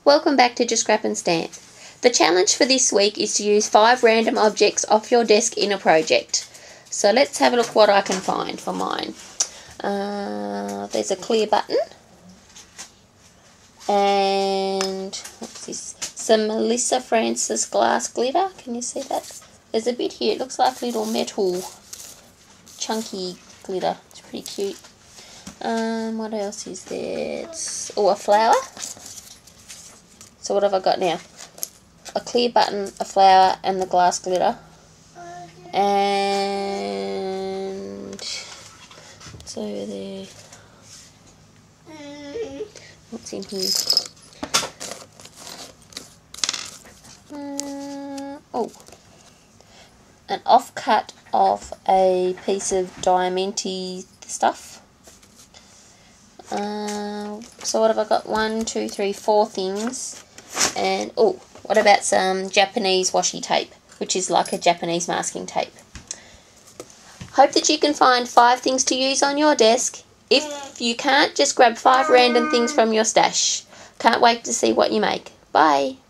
Welcome back to Just Scrap and Stamp. The challenge for this week is to use 5 random objects off your desk in a project. So let's have a look what I can find for mine. There's a clear button. And what's this? Some Melissa Francis glass glitter. Can you see that? There's a bit here. It looks like little metal chunky glitter. It's pretty cute. What else is there? A flower. So what have I got now? A clear button, a flower, and the glass glitter. And what's over there? What's in here? An offcut of a piece of Diamante stuff. So what have I got? 1, 2, 3, 4 things. And what about some Japanese washi tape, which is like a Japanese masking tape. Hope that you can find 5 things to use on your desk. If you can't, just grab 5 random things from your stash. Can't wait to see what you make. Bye.